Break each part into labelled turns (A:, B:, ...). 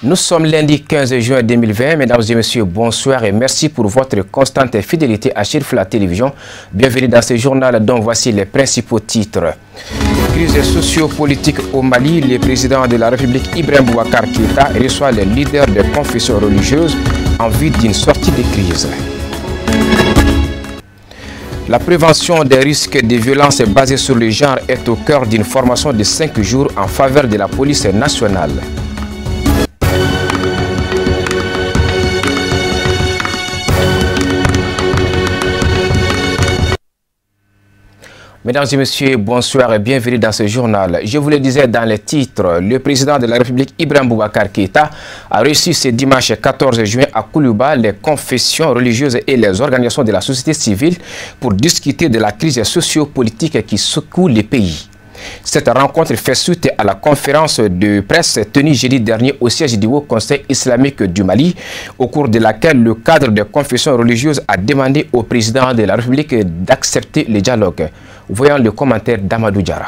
A: Nous sommes lundi 15 juin 2020. Mesdames et messieurs, bonsoir et merci pour votre constante fidélité à Chérif la télévision. Bienvenue dans ce journal dont voici les principaux titres. Crise socio-politique au Mali, le président de la République Ibrahim Boubacar Keïta reçoit les leaders des confessions religieuses en vue d'une sortie de crise. La prévention des risques de violences basées sur le genre est au cœur d'une formation de 5 jours en faveur de la police nationale. Mesdames et messieurs, bonsoir et bienvenue dans ce journal. Je vous le disais dans les titres, le président de la République Ibrahim Boubacar Keïta a reçu ce dimanche 14 juin à Koulouba les confessions religieuses et les organisations de la société civile pour discuter de la crise socio-politique qui secoue le pays. Cette rencontre fait suite à la conférence de presse tenue jeudi dernier au siège du Haut Conseil islamique du Mali, au cours de laquelle le cadre des confessions religieuses a demandé au président de la République d'accepter le dialogue. Voyons le commentaire d'Amadou Diara.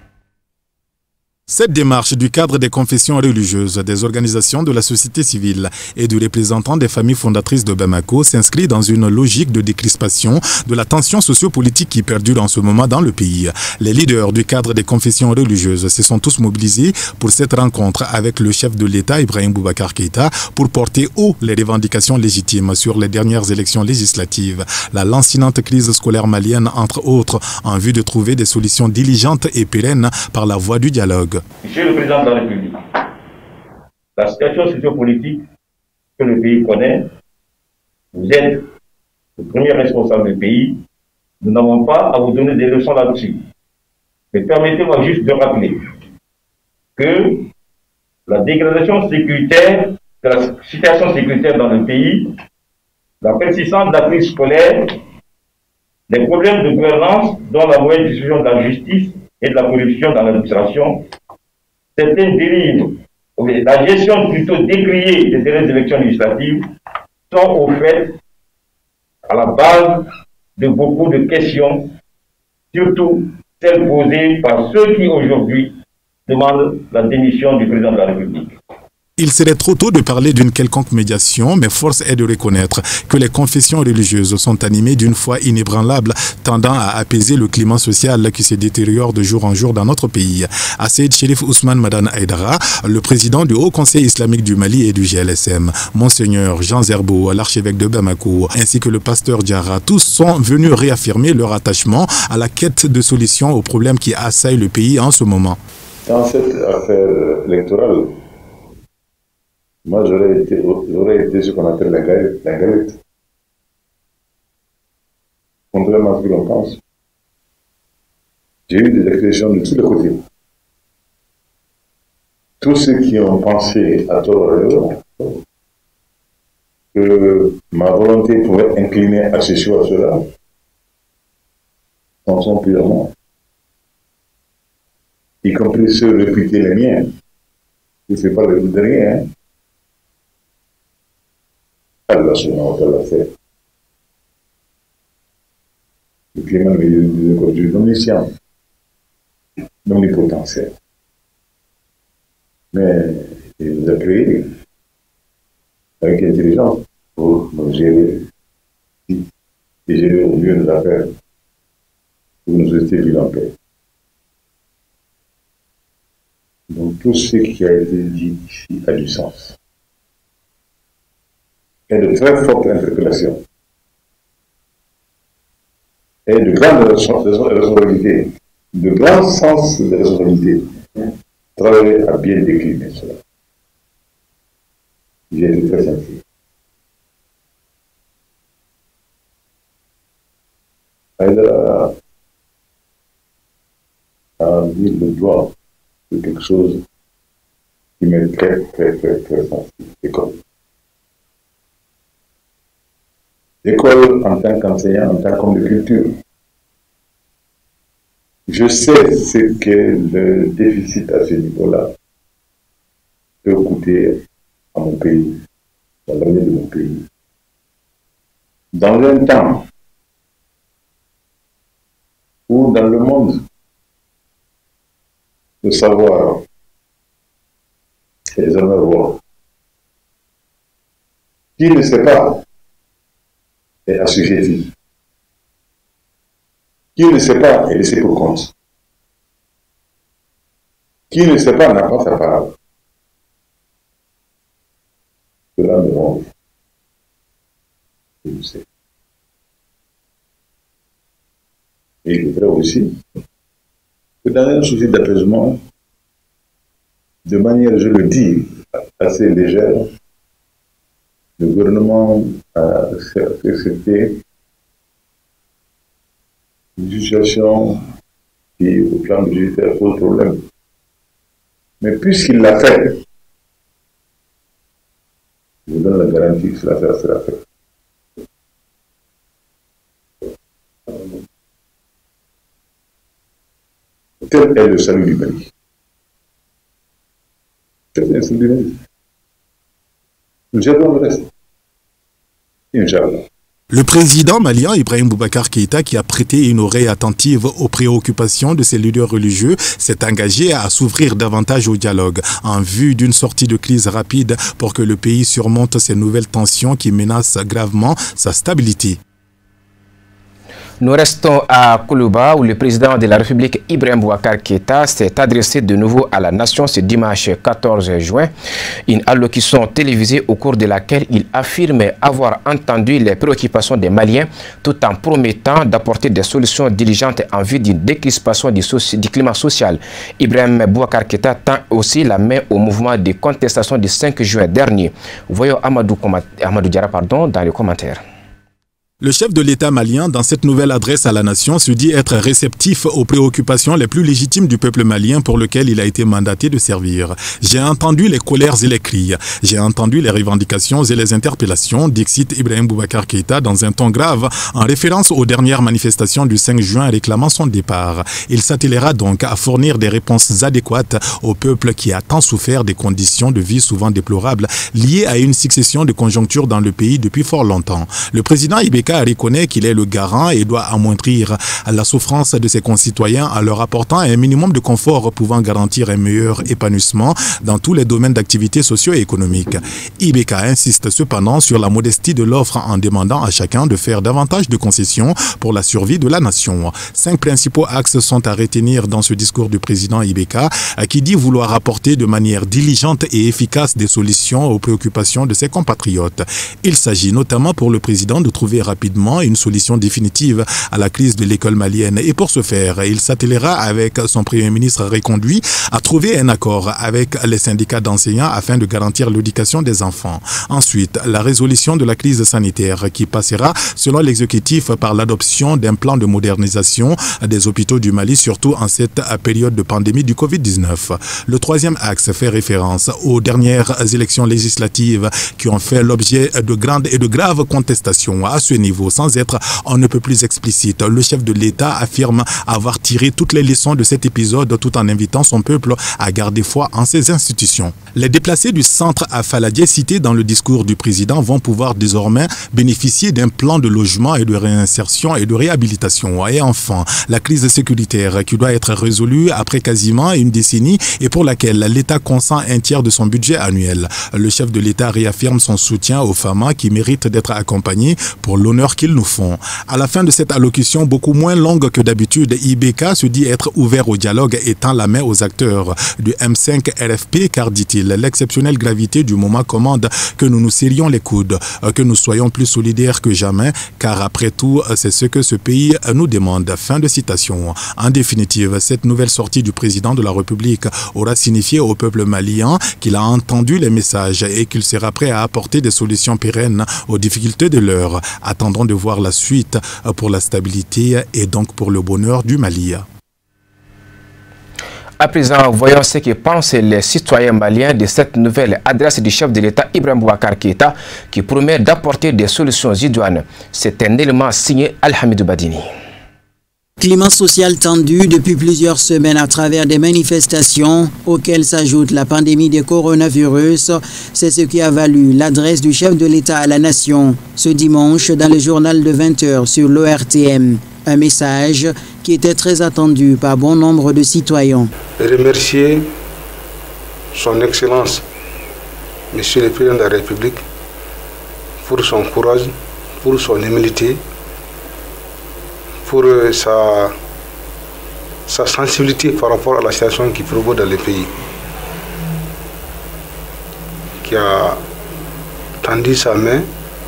B: Cette démarche du cadre des confessions religieuses, des organisations de la société civile et du représentant des familles fondatrices de Bamako s'inscrit dans une logique de décrispation de la tension sociopolitique qui perdure en ce moment dans le pays. Les leaders du cadre des confessions religieuses se sont tous mobilisés pour cette rencontre avec le chef de l'État Ibrahim Boubacar Keïta pour porter haut les revendications légitimes sur les dernières élections législatives, la lancinante crise scolaire malienne entre autres, en vue de trouver des solutions diligentes et pérennes par la voie du dialogue.
C: Monsieur le Président de la République, la situation sociopolitique que le pays connaît, vous êtes le premier responsable du pays. Nous n'avons pas à vous donner des leçons là-dessus. Mais permettez-moi juste de rappeler que la dégradation sécuritaire, de la situation sécuritaire dans le pays, la persistance de la crise scolaire, les problèmes de gouvernance, dont la mauvaise distribution de la justice et de la corruption dans l'administration, certaines dérives, la gestion plutôt décriée des dernières élections législatives sont au fait à la base de beaucoup de questions, surtout celles posées par ceux qui aujourd'hui demandent la démission du président de la République.
B: Il serait trop tôt de parler d'une quelconque médiation, mais force est de reconnaître que les confessions religieuses sont animées d'une foi inébranlable, tendant à apaiser le climat social qui se détériore de jour en jour dans notre pays. Asseid Chérif Ousmane Madane Aïdara, le président du Haut Conseil islamique du Mali et du GLSM, Monseigneur Jean Zerbo, l'archevêque de Bamako, ainsi que le pasteur Diarra, tous sont venus réaffirmer leur attachement à la quête de solutions aux problèmes qui assaillent le pays en ce moment.
D: Dans cette affaire électorale, moi, j'aurais été ce qu'on appelle la galette. Contrairement à ce que l'on pense. J'ai eu des expressions de tous les côtés. Tous ceux qui ont pensé à tort que ma volonté pouvait incliner à ceci ou à cela, en sont purement. Y compris ceux réputés les miens. Je ne fais pas le de rien. Allah subhanahu wa ta'ala fait. Le climat du omniscient, omnipotentiel. Mais il nous a créés avec intelligence pour nous gérer et gérer au mieux nos affaires pour nous rester vivre en paix. Donc tout ce qui a été dit ici a du sens. Et de très fortes interpellations et de grandes responsabilités, de grands sens de responsabilité, travailler à bien décliner cela. J'ai été très sensible. Aïdara a mis le doigt sur quelque chose qui m'est très sensible. L'école en tant qu'enseignant, en tant qu'homme de culture. Je sais ce que le déficit à ce niveau-là peut coûter à mon pays, à l'avenir de mon pays. Dans un temps où dans le monde, le savoir est désormais roi, Qui ne sait pas est assujetti. Qui ne sait pas est laissé pour compte. Qui ne sait pas n'a pas sa parole. Cela me rend. Je sais. Et je voudrais aussi que dans un souci d'apaisement, de manière, je le dis, assez légère, le gouvernement a accepté une situation qui, au plan budgétaire, pose problème. Mais puisqu'il l'a fait, je vous donne la garantie que cela sera fait. Tel est le salut du Mali. Tel est le salut du Mali. Nous gérons le reste. Inch'Allah.
B: Le président malien Ibrahim Boubacar Keïta, qui a prêté une oreille attentive aux préoccupations de ses leaders religieux, s'est engagé à s'ouvrir davantage au dialogue en vue d'une sortie de crise rapide pour que le pays surmonte ces nouvelles tensions qui menacent gravement sa stabilité.
A: Nous restons à Koulouba où le président de la République Ibrahim Boubacar Keïta s'est adressé de nouveau à la nation ce dimanche 14 juin. Une allocution télévisée au cours de laquelle il affirme avoir entendu les préoccupations des Maliens tout en promettant d'apporter des solutions diligentes en vue d'une décrispation du climat social. Ibrahim Boubacar Keïta tend aussi la main au mouvement de contestation du 5 juin dernier. Voyons Amadou Diarra dans les commentaires.
B: Le chef de l'État malien, dans cette nouvelle adresse à la nation, se dit être réceptif aux préoccupations les plus légitimes du peuple malien pour lequel il a été mandaté de servir. J'ai entendu les colères et les cris. J'ai entendu les revendications et les interpellations, dixit Ibrahim Boubacar Keïta dans un ton grave en référence aux dernières manifestations du 5 juin réclamant son départ. Il s'attellera donc à fournir des réponses adéquates au peuple qui a tant souffert des conditions de vie souvent déplorables liées à une succession de conjonctures dans le pays depuis fort longtemps. Le président Ibeka reconnaît qu'il est le garant et doit amoindrir la souffrance de ses concitoyens en leur apportant un minimum de confort pouvant garantir un meilleur épanouissement dans tous les domaines d'activité socio-économique. Ibeka insiste cependant sur la modestie de l'offre en demandant à chacun de faire davantage de concessions pour la survie de la nation. 5 principaux axes sont à retenir dans ce discours du président Ibeka qui dit vouloir apporter de manière diligente et efficace des solutions aux préoccupations de ses compatriotes. Il s'agit notamment pour le président de trouver rapidement une solution définitive à la crise de l'école malienne et pour ce faire, il s'attellera avec son premier ministre reconduit à trouver un accord avec les syndicats d'enseignants afin de garantir l'éducation des enfants. Ensuite, la résolution de la crise sanitaire qui passera selon l'exécutif par l'adoption d'un plan de modernisation des hôpitaux du Mali, surtout en cette période de pandémie du Covid-19. Le troisième axe fait référence aux dernières élections législatives qui ont fait l'objet de grandes et de graves contestations. À ce niveau, sans être on ne peut plus explicite, le chef de l'État affirme avoir tiré toutes les leçons de cet épisode tout en invitant son peuple à garder foi en ses institutions. Les déplacés du centre à Faladié cités dans le discours du président vont pouvoir désormais bénéficier d'un plan de logement et de réinsertion et de réhabilitation. Et enfin, la crise sécuritaire qui doit être résolue après quasiment une décennie et pour laquelle l'État consent un tiers de son budget annuel. Le chef de l'État réaffirme son soutien aux femmes qui méritent d'être accompagnées pour l'honneur qu'ils nous font. À la fin de cette allocution beaucoup moins longue que d'habitude, Ibeka se dit être ouvert au dialogue et tend la main aux acteurs du M5 RFP car, dit-il, l'exceptionnelle gravité du moment commande que nous nous serrions les coudes, que nous soyons plus solidaires que jamais car après tout c'est ce que ce pays nous demande. Fin de citation. En définitive, cette nouvelle sortie du président de la République aura signifié au peuple malien qu'il a entendu les messages et qu'il sera prêt à apporter des solutions pérennes aux difficultés de l'heure. Attendons de voir la suite pour la stabilité et donc pour le bonheur du Mali.
A: À présent, voyons ce que pensent les citoyens maliens de cette nouvelle adresse du chef de l'État Ibrahim Boubacar Keïta qui promet d'apporter des solutions idoines. C'est un élément signé Alhamidou Badini.
E: Climat social tendu depuis plusieurs semaines à travers des manifestations auxquelles s'ajoute la pandémie de coronavirus. C'est ce qui a valu l'adresse du chef de l'État à la nation ce dimanche dans le journal de 20h sur l'ORTM. Un message qui était très attendu par bon nombre de citoyens.
F: Remercier son Excellence, Monsieur le Président de la République, pour son courage, pour son humilité, pour sa sensibilité par rapport à la situation qui prévaut dans le pays, qui a tendu sa main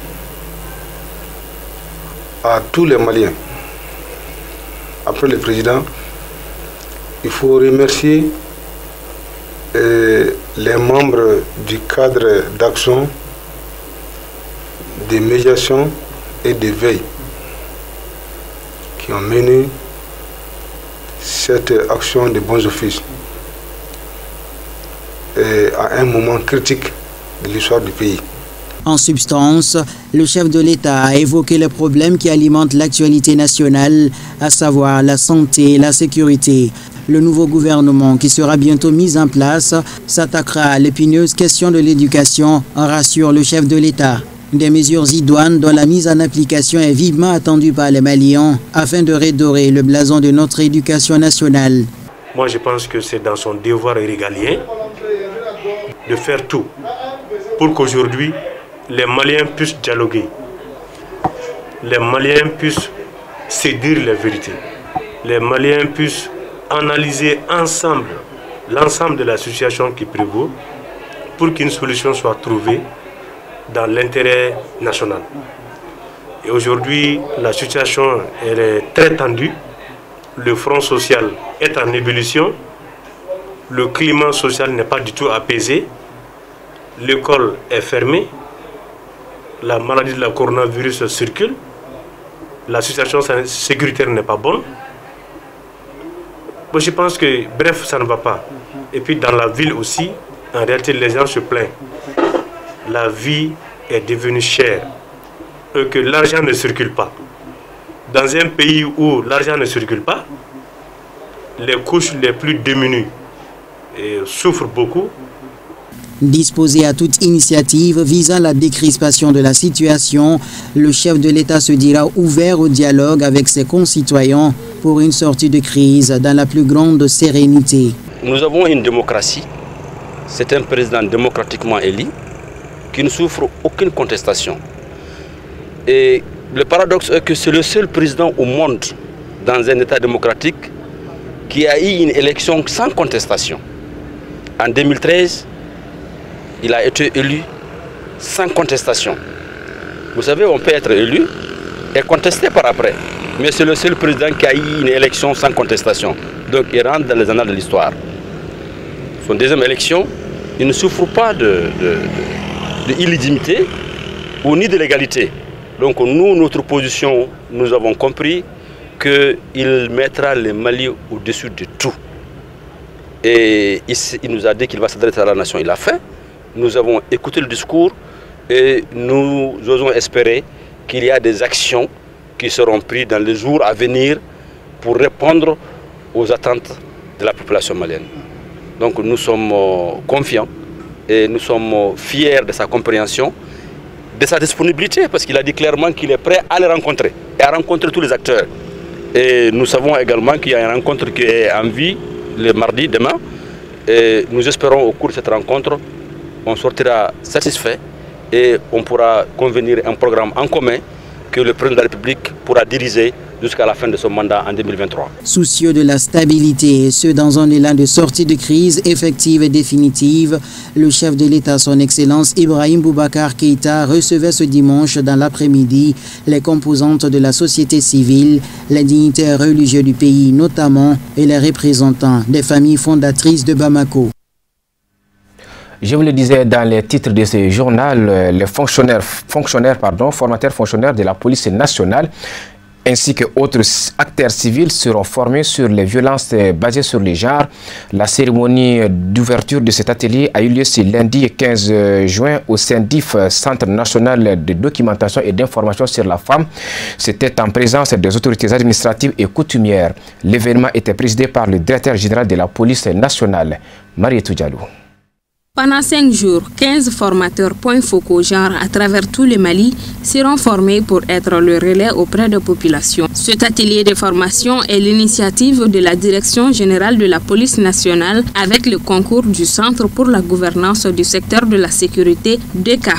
F: à tous les Maliens. Après le président, il faut remercier les membres du cadre d'action, de médiation et de veille qui ont mené cette action de bons offices à un moment critique de l'histoire du pays.
E: En substance, le chef de l'État a évoqué les problèmes qui alimentent l'actualité nationale, à savoir la santé et la sécurité. Le nouveau gouvernement qui sera bientôt mis en place s'attaquera à l'épineuse question de l'éducation, rassure le chef de l'État. Des mesures idoines dont la mise en application est vivement attendue par les Maliens afin de redorer le blason de notre éducation nationale.
G: Moi, je pense que c'est dans son devoir régalien de faire tout pour qu'aujourd'hui, les Maliens puissent dialoguer, les Maliens puissent se dire la vérité, les Maliens puissent analyser ensemble l'ensemble de la situation qui prévaut pour qu'une solution soit trouvée dans l'intérêt national. Et aujourd'hui, la situation elle est très tendue, le front social est en ébullition, le climat social n'est pas du tout apaisé, l'école est fermée, la maladie de la coronavirus circule, la situation sécuritaire n'est pas bonne. Moi, je pense que, bref, ça ne va pas. Et puis dans la ville aussi, en réalité, les gens se plaignent. La vie est devenue chère et que l'argent ne circule pas. Dans un pays où l'argent ne circule pas, les couches les plus démunies souffrent beaucoup.
E: Disposé à toute initiative visant la décrispation de la situation, le chef de l'État se dira ouvert au dialogue avec ses concitoyens pour une sortie de crise dans la plus grande sérénité.
H: Nous avons une démocratie, c'est un président démocratiquement élu qui ne souffre aucune contestation. Et le paradoxe est que c'est le seul président au monde dans un État démocratique qui a eu une élection sans contestation. En 2013, il a été élu sans contestation. Vous savez, on peut être élu et contesté par après. Mais c'est le seul président qui a eu une élection sans contestation. Donc il rentre dans les annales de l'histoire. Son deuxième élection, il ne souffre pas d'illégitimité ou ni de l'égalité. Donc nous, notre position, nous avons compris qu'il mettra les Mali au-dessus de tout. Et il nous a dit qu'il va s'adresser à la nation. Il l'a fait. Nous avons écouté le discours et nous osons espérer qu'il y a des actions qui seront prises dans les jours à venir pour répondre aux attentes de la population malienne. Donc nous sommes confiants et nous sommes fiers de sa compréhension, de sa disponibilité, parce qu'il a dit clairement qu'il est prêt à les rencontrer et à rencontrer tous les acteurs. Et nous savons également qu'il y a une rencontre qui est en vie le mardi, demain. Et nous espérons au cours de cette rencontre, on sortira satisfait et on pourra convenir un programme en commun que le président de la République pourra diriger jusqu'à la fin de son mandat en 2023.
E: Soucieux de la stabilité et ce dans un élan de sortie de crise effective et définitive, le chef de l'État, son Excellence Ibrahim Boubacar Keïta, recevait ce dimanche dans l'après-midi les composantes de la société civile, les dignitaires religieux du pays notamment et les représentants des familles fondatrices de Bamako.
A: Je vous le disais dans les titres de ce journal, les formateurs fonctionnaires de la police nationale ainsi que autres acteurs civils seront formés sur les violences basées sur les genres. La cérémonie d'ouverture de cet atelier a eu lieu ce lundi 15 juin au CENDIF, Centre national de documentation et d'information sur la femme. C'était en présence des autorités administratives et coutumières. L'événement était présidé par le directeur général de la police nationale, Marietou Diallo.
I: Pendant 5 jours, 15 formateurs points focaux genre à travers tout le Mali seront formés pour être le relais auprès des populations. Cet atelier de formation est l'initiative de la Direction générale de la police nationale avec le concours du Centre pour la gouvernance du secteur de la sécurité DECAF.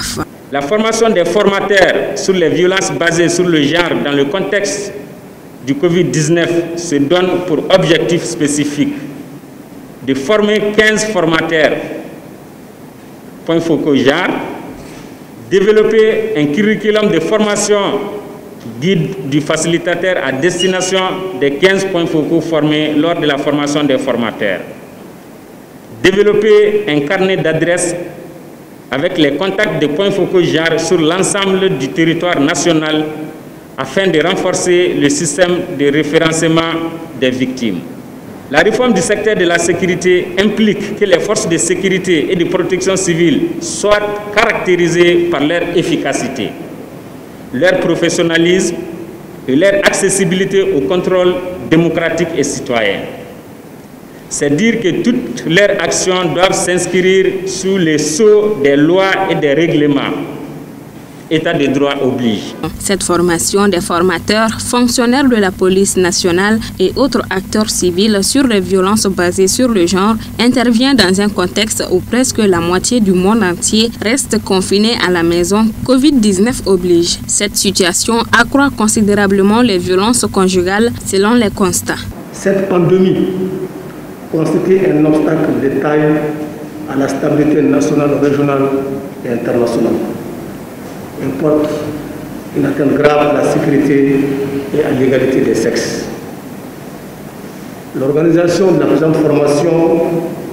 J: La formation des formateurs sur les violences basées sur le genre dans le contexte du Covid-19 se donne pour objectif spécifique de former 15 formateurs, point focaux genre, développer un curriculum de formation guide du facilitateur à destination des 15 points focaux formés lors de la formation des formateurs, développer un carnet d'adresses avec les contacts de points focaux genre sur l'ensemble du territoire national afin de renforcer le système de référencement des victimes. La réforme du secteur de la sécurité implique que les forces de sécurité et de protection civile soient caractérisées par leur efficacité, leur professionnalisme et leur accessibilité au contrôle démocratique et citoyen. C'est dire que toutes leurs actions doivent s'inscrire sous le sceau des lois et des règlements. État de droit oblige.
I: Cette formation des formateurs, fonctionnaires de la police nationale et autres acteurs civils sur les violences basées sur le genre intervient dans un contexte où presque la moitié du monde entier reste confiné à la maison. Covid-19 oblige. Cette situation accroît considérablement les violences conjugales selon les constats.
K: Cette pandémie constitue un obstacle de taille à la stabilité nationale, régionale et internationale. Elle porte une atteinte grave à la sécurité et à l'égalité des sexes. L'organisation de la présente formation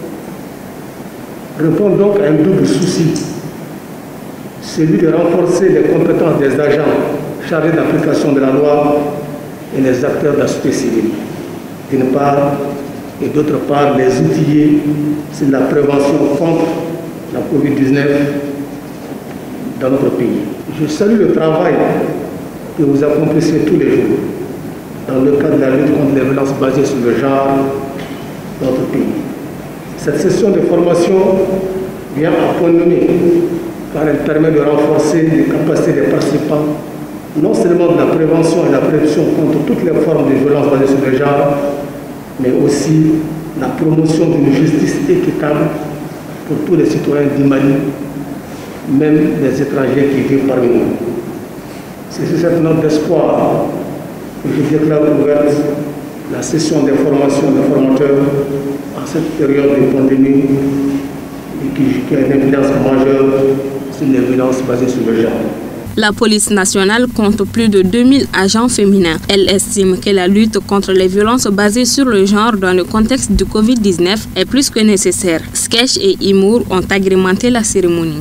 K: répond donc à un double souci, celui de renforcer les compétences des agents chargés de l'application de la loi et les acteurs de la société civile, d'une part, et d'autre part, les outiller sur la prévention contre la Covid-19 dans notre pays. Je salue le travail que vous accomplissez tous les jours dans le cadre de la lutte contre les violences basées sur le genre dans notre pays. Cette session de formation vient à point nommé car elle permet de renforcer les capacités des participants, non seulement de la prévention et de la protection contre toutes les formes de violences basées sur le genre, mais aussi la promotion d'une justice équitable pour tous les citoyens du Mali, même les étrangers qui vivent parmi nous. C'est sur cette note d'espoir que je déclare ouverte la session des formations des formateurs en cette période de pandémie qui a une influence majeure sur les violences basées sur le genre.
I: La police nationale compte plus de 2000 agents féminins. Elle estime que la lutte contre les violences basées sur le genre dans le contexte du Covid-19 est plus que nécessaire. Sketch et humour ont agrémenté la cérémonie.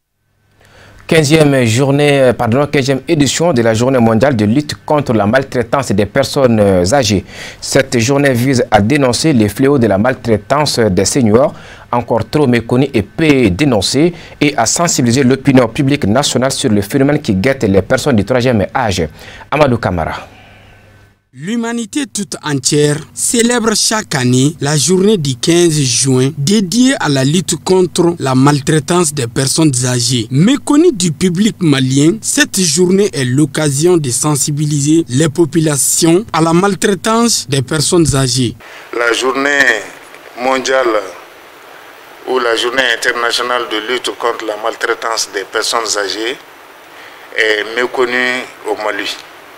A: 15e édition de la journée mondiale de lutte contre la maltraitance des personnes âgées. Cette journée vise à dénoncer les fléaux de la maltraitance des seniors, encore trop méconnus et peu dénoncés, et à sensibiliser l'opinion publique nationale sur le phénomène qui guette les personnes du 3e âge. Amadou Kamara.
L: L'humanité toute entière célèbre chaque année la journée du 15 juin dédiée à la lutte contre la maltraitance des personnes âgées. Méconnue du public malien, cette journée est l'occasion de sensibiliser les populations à la maltraitance des personnes âgées.
M: La journée mondiale ou la journée internationale de lutte contre la maltraitance des personnes âgées est méconnue au Mali.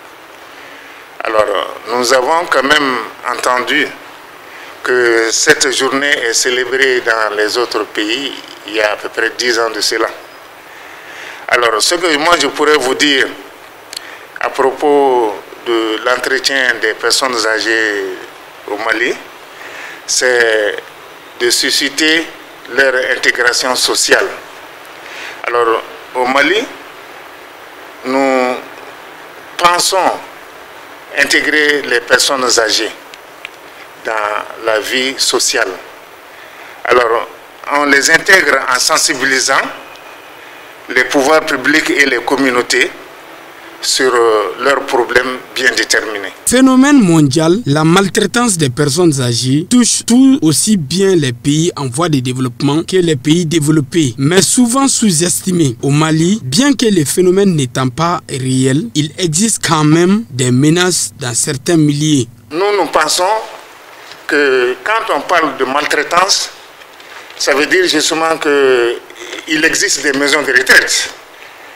M: Alors, nous avons quand même entendu que cette journée est célébrée dans les autres pays il y a à peu près 10 ans de cela. Alors, ce que moi je pourrais vous dire à propos de l'entretien des personnes âgées au Mali, c'est de susciter leur intégration sociale. Alors, au Mali, nous pensons intégrer les personnes âgées dans la vie sociale. Alors, on les intègre en sensibilisant les pouvoirs publics et les communautés sur leurs problèmes bien déterminés.
L: Phénomène mondial, la maltraitance des personnes âgées touche tout aussi bien les pays en voie de développement que les pays développés, mais souvent sous-estimés. Au Mali, bien que le phénomène n'étant pas réel, il existe quand même des menaces dans certains milieux.
M: Nous pensons que quand on parle de maltraitance, ça veut dire justement qu'il existe des maisons de retraite.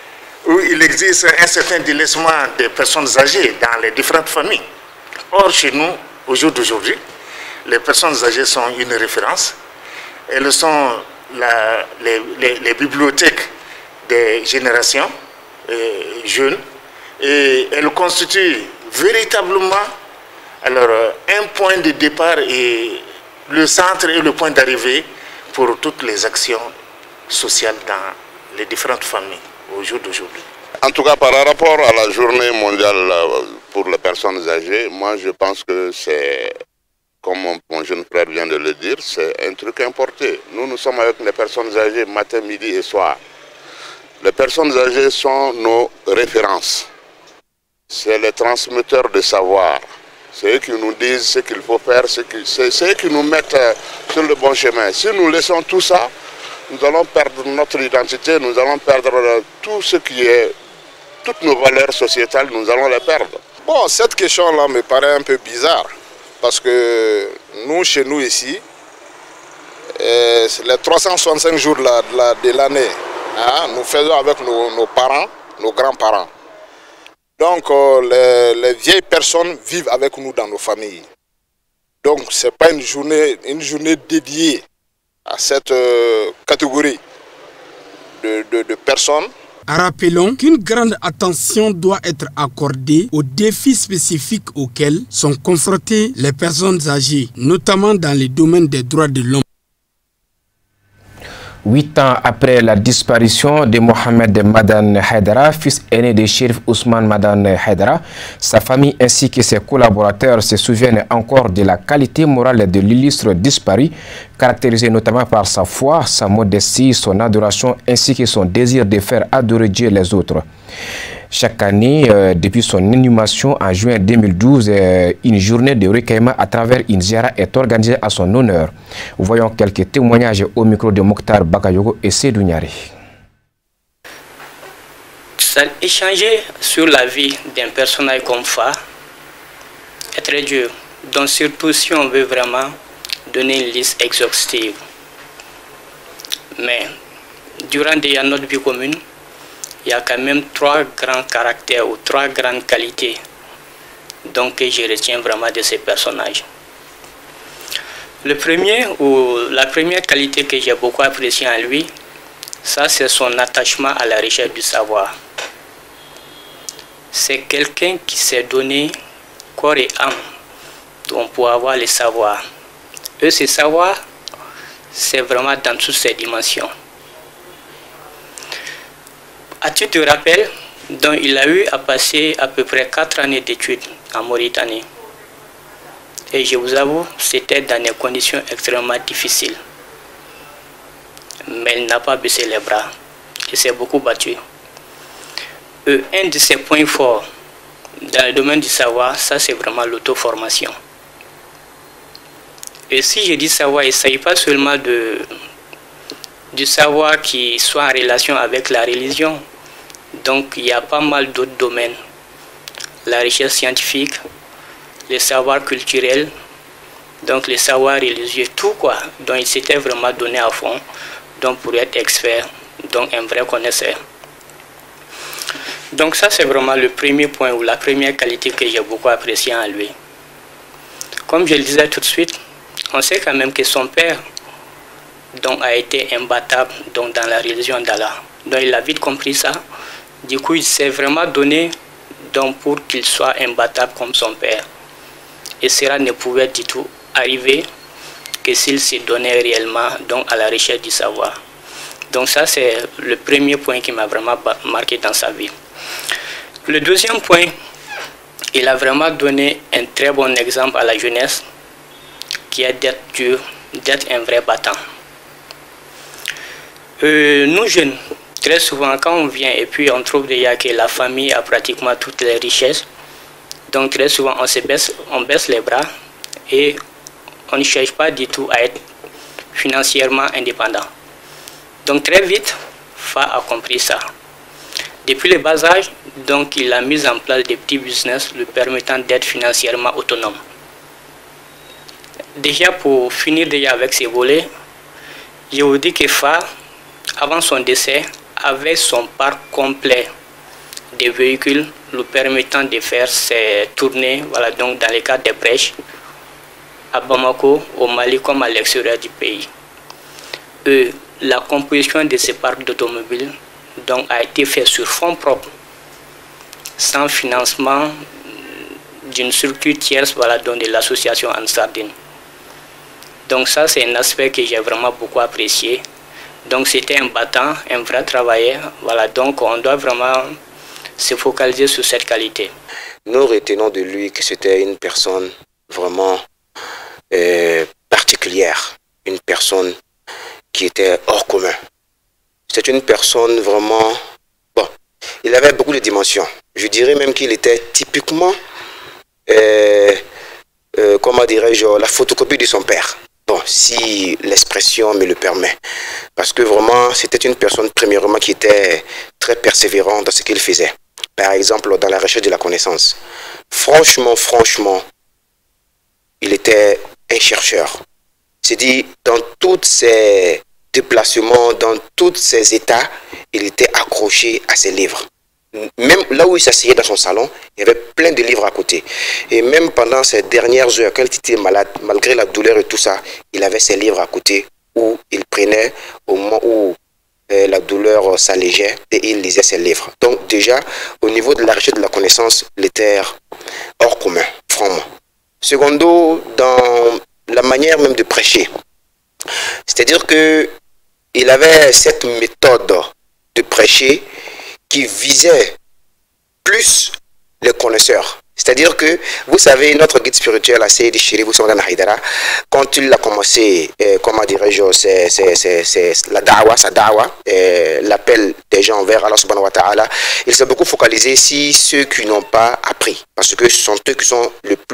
M: où il existe un certain délaissement des personnes âgées dans les différentes familles. Or, chez nous, au jour d'aujourd'hui, les personnes âgées sont une référence. Elles sont les bibliothèques des générations jeunes et elles constituent véritablement un point de départ et le centre et le point d'arrivée pour toutes les actions sociales dans les différentes familles au jour d'aujourd'hui.
N: En tout cas, par rapport à la journée mondiale pour les personnes âgées, moi je pense que c'est, comme mon jeune frère vient de le dire, c'est un truc importé. Nous sommes avec les personnes âgées matin, midi et soir. Les personnes âgées sont nos références. C'est les transmetteurs de savoir. C'est eux qui nous disent ce qu'il faut faire, c'est eux qui nous mettent sur le bon chemin. Si nous laissons tout ça, nous allons perdre notre identité, nous allons perdre tout ce qui est, toutes nos valeurs sociétales, nous allons les perdre.
O: Bon, cette question-là me paraît un peu bizarre, parce que nous, chez nous ici, les 365 jours de l'année, hein, nous faisons avec nos parents, nos grands-parents. Donc, les vieilles personnes vivent avec nous dans nos familles. Donc, ce n'est pas une journée dédiée à cette catégorie de personnes.
L: Rappelons qu'une grande attention doit être accordée aux défis spécifiques auxquels sont confrontées les personnes âgées, notamment dans les domaines des droits de l'homme.
A: 8 ans après la disparition de Mohamed Madan Haidara, fils aîné de Chérif Ousmane Madan Haidara, sa famille ainsi que ses collaborateurs se souviennent encore de la qualité morale de l'illustre disparu, caractérisé notamment par sa foi, sa modestie, son adoration ainsi que son désir de faire adorer Dieu et les autres. Chaque année, depuis son inhumation en juin 2012, une journée de recueillement à travers une ziara est organisée à son honneur. Voyons quelques témoignages au micro de Mokhtar Bakayogo et Seydou Niari.
P: Échanger sur la vie d'un personnage comme Fa est très dur, donc surtout si on veut vraiment donner une liste exhaustive. Mais durant notre vie commune, il y a quand même 3 grands caractères ou 3 grandes qualités donc, que je retiens vraiment de ces personnages. La première qualité que j'ai beaucoup appréciée en lui, ça c'est son attachement à la recherche du savoir. C'est quelqu'un qui s'est donné corps et âme pour avoir le savoir. Et ce savoir, c'est vraiment dans toutes ses dimensions. À titre de rappel, donc il a eu à passer à peu près 4 années d'études en Mauritanie. Et je vous avoue, c'était dans des conditions extrêmement difficiles. Mais il n'a pas baissé les bras. Il s'est beaucoup battu. Un de ses points forts dans le domaine du savoir, ça c'est vraiment l'auto-formation. Et si je dis savoir, il ne s'agit pas seulement du savoir qui soit en relation avec la religion. Donc il y a pas mal d'autres domaines. La recherche scientifique, le savoir culturel, donc le savoir religieux, tout quoi. Donc il s'était vraiment donné à fond donc pour être expert, donc un vrai connaisseur. Donc ça c'est vraiment le premier point ou la première qualité que j'ai beaucoup appréciée en lui. Comme je le disais tout de suite, on sait quand même que son père donc, a été imbattable donc, dans la religion d'Allah. Donc il a vite compris ça. Du coup, il s'est vraiment donné donc, pour qu'il soit imbattable comme son père. Et cela ne pouvait du tout arriver que s'il se donnait réellement donc, à la recherche du savoir. Donc ça, c'est le premier point qui m'a vraiment marqué dans sa vie. Le deuxième point, il a vraiment donné un très bon exemple à la jeunesse, qui est d'être dur, d'être un vrai battant. Nous jeunes, très souvent, quand on vient et puis on trouve déjà que la famille a pratiquement toutes les richesses, donc très souvent on baisse les bras et on ne cherche pas du tout à être financièrement indépendant. Donc très vite, Fa a compris ça. Depuis le bas âge, donc il a mis en place des petits business lui permettant d'être financièrement autonome. Déjà pour finir déjà avec ces volets, je vous dis que Fa, avant son décès, avait son parc complet des véhicules lui permettant de faire ses tournées voilà, donc dans les cadres des prêches à Bamako, au Mali comme à l'extérieur du pays. La composition de ces parcs d'automobiles donc, a été faite sur fonds propres, sans financement d'une structure tierce voilà, donc de l'association Ansardine. Donc ça, c'est un aspect que j'ai vraiment beaucoup apprécié. Donc c'était un battant, un vrai travailleur. Voilà, donc on doit vraiment se focaliser sur cette qualité.
Q: Nous retenons de lui que c'était une personne vraiment particulière, une personne qui était hors commun. C'est une personne vraiment... Bon, il avait beaucoup de dimensions. Je dirais même qu'il était typiquement, comment dirais-je, la photocopie de son père. Bon, si l'expression me le permet. Parce que vraiment, c'était une personne, premièrement, qui était très persévérante dans ce qu'il faisait. Par exemple, dans la recherche de la connaissance. Franchement, il était un chercheur. C'est-à-dire, dans tous ses déplacements, dans tous ses états, il était accroché à ses livres. Même là où il s'asseyait dans son salon, il y avait plein de livres à côté. Et même pendant ces dernières heures, quand il était malade, malgré la douleur et tout ça, il avait ses livres à côté où il prenait au moment où la douleur s'allégeait et il lisait ses livres. Donc déjà, au niveau de la recherche de la connaissance, il était hors commun, franchement. Secondo, dans la manière même de prêcher, c'est-à-dire qu'il avait cette méthode de prêcher qui visait plus les connaisseurs. C'est-à-dire que, vous savez, notre guide spirituel, Seydi Chérif Ousmane Haïdara, quand il a commencé, comment dirais-je, la da'wa, sa da'wa, l'appel des gens vers Allah subhanahu wa ta'ala, il s'est beaucoup focalisé sur ceux qui n'ont pas appris. Parce que ce sont eux qui sont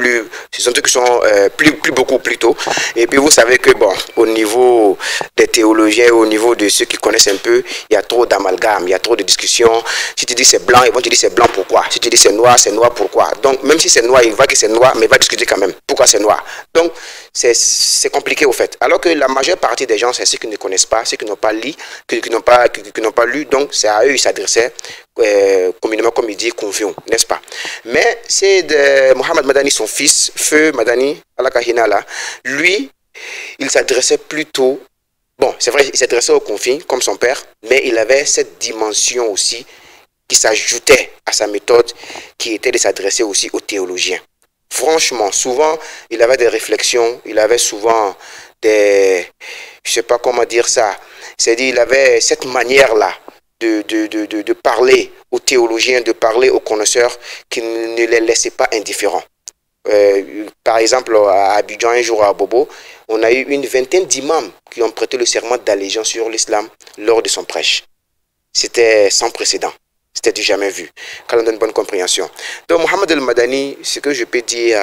Q: beaucoup plus tôt. Et puis vous savez que, bon, au niveau des théologiens, au niveau de ceux qui connaissent un peu, il y a trop d'amalgame, il y a trop de discussions. Si tu dis c'est blanc, ils vont te dire c'est blanc, pourquoi? Si tu dis c'est noir, pourquoi? Donc, même si c'est noir, il va dire c'est noir, mais il va discuter quand même. Pourquoi c'est noir? Donc, c'est compliqué au fait. Alors que la majeure partie des gens, c'est ceux qui ne connaissent pas, ceux qui n'ont pas lu, qui n'ont pas lu. Donc, c'est à eux, ils s'adressaient, communément, comme il dit, confiant, n'est-ce pas? Mais c'est de Mohamed Madani, son fils, Feu Madani, Alakahina, là, lui, il s'adressait plutôt, bon, c'est vrai, il s'adressait aux confins, comme son père, mais il avait cette dimension aussi qui s'ajoutait à sa méthode, qui était de s'adresser aussi aux théologiens. Franchement, souvent, il avait des réflexions, il avait souvent des... Je ne sais pas comment dire ça. C'est-à-dire, il avait cette manière-là de parler aux théologiens, de parler aux connaisseurs, qui ne les laissait pas indifférents. Par exemple, à Abidjan, un jour à Bobo, on a eu une vingtaine d'imams qui ont prêté le serment d'allégeance sur l'islam lors de son prêche. C'était sans précédent. C'était du jamais vu. Quand on a une bonne compréhension. Donc, Mohamed El Madani, ce que je peux dire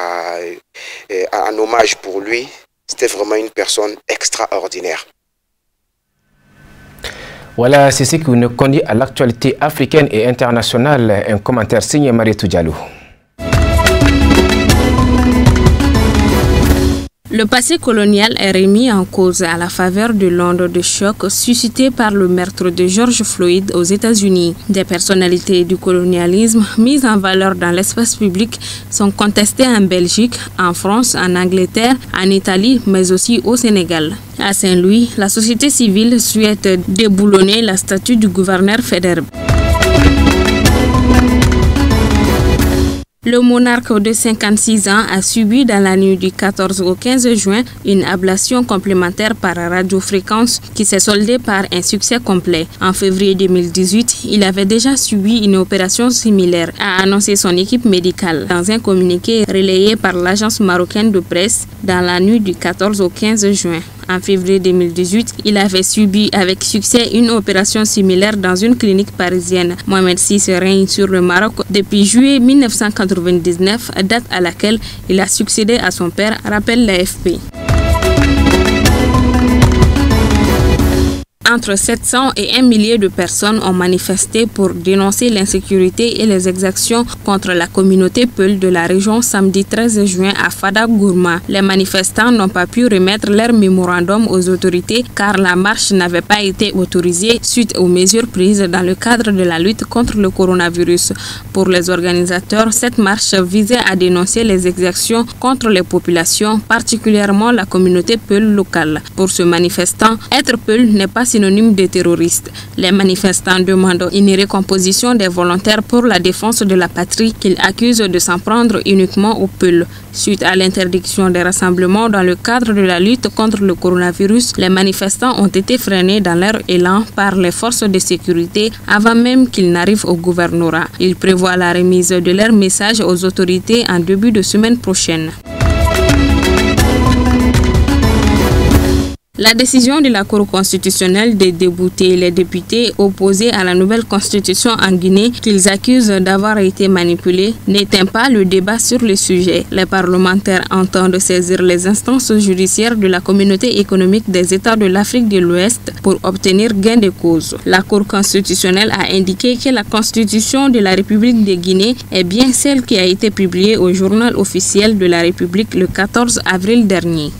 Q: en hommage pour lui, c'était vraiment une personne extraordinaire.
A: Voilà, c'est ce qui nous conduit à l'actualité africaine et internationale. Un commentaire signé Mariétou Diallo.
I: Le passé colonial est remis en cause à la faveur de l'onde de choc suscitée par le meurtre de George Floyd aux États-Unis. Des personnalités du colonialisme mises en valeur dans l'espace public sont contestées en Belgique, en France, en Angleterre, en Italie, mais aussi au Sénégal. À Saint-Louis, la société civile souhaite déboulonner la statue du gouverneur fédéral. Le monarque de 56 ans a subi dans la nuit du 14 au 15 juin une ablation complémentaire par radiofréquence qui s'est soldée par un succès complet. En février 2018, il avait déjà subi une opération similaire, a annoncé son équipe médicale dans un communiqué relayé par l'agence marocaine de presse dans la nuit du 14 au 15 juin. En février 2018, il avait subi avec succès une opération similaire dans une clinique parisienne. Mohamed VI règne sur le Maroc depuis juillet 1999, date à laquelle il a succédé à son père, rappelle l'AFP. Entre 700 et 1 millier de personnes ont manifesté pour dénoncer l'insécurité et les exactions contre la communauté Peul de la région samedi 13 juin à Fada-Gourma. Les manifestants n'ont pas pu remettre leur mémorandum aux autorités car la marche n'avait pas été autorisée suite aux mesures prises dans le cadre de la lutte contre le coronavirus. Pour les organisateurs, cette marche visait à dénoncer les exactions contre les populations, particulièrement la communauté Peul locale. Pour ce manifestant, être Peul n'est pas synonyme de terroriste. Les manifestants demandent une récomposition des volontaires pour la défense de la patrie qu'ils accusent de s'en prendre uniquement aux Peul. Suite à l'interdiction des rassemblements dans le cadre de la lutte contre le coronavirus, les manifestants ont été freinés dans leur élan par les forces de sécurité avant même qu'ils n'arrivent au gouvernorat. Ils prévoient la remise de leur message aux autorités en début de semaine prochaine. La décision de la Cour constitutionnelle de débouter les députés opposés à la nouvelle constitution en Guinée qu'ils accusent d'avoir été manipulés n'éteint pas le débat sur le sujet. Les parlementaires entendent saisir les instances judiciaires de la communauté économique des États de l'Afrique de l'Ouest pour obtenir gain de cause. La Cour constitutionnelle a indiqué que la constitution de la République de Guinée est bien celle qui a été publiée au journal officiel de la République le 14 avril dernier.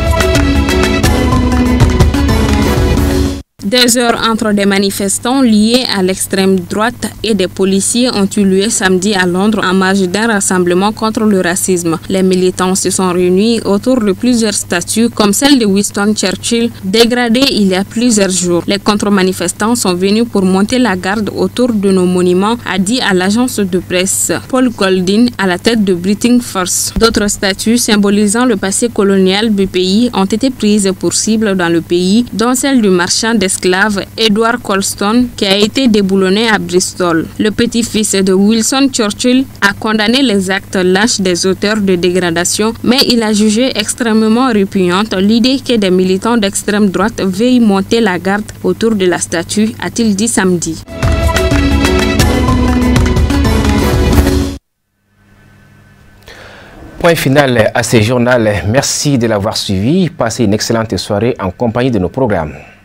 I: Des heures entre des manifestants liés à l'extrême droite et des policiers ont eu lieu samedi à Londres en marge d'un rassemblement contre le racisme. Les militants se sont réunis autour de plusieurs statues comme celle de Winston Churchill dégradée il y a plusieurs jours. Les contre-manifestants sont venus pour monter la garde autour de nos monuments, a dit à l'agence de presse Paul Goldin à la tête de Breathing First. D'autres statues symbolisant le passé colonial du pays ont été prises pour cible dans le pays, dont celle du marchand d'esclaves Edward Colston qui a été déboulonné à Bristol. Le petit-fils de Winston Churchill a condamné les actes lâches des auteurs de dégradation, mais il a jugé extrêmement répugnante l'idée que des militants d'extrême droite veuillent monter la garde autour de la statue, a-t-il dit samedi.
A: Point final à ce journal. Merci de l'avoir suivi. Passez une excellente soirée en compagnie de nos programmes.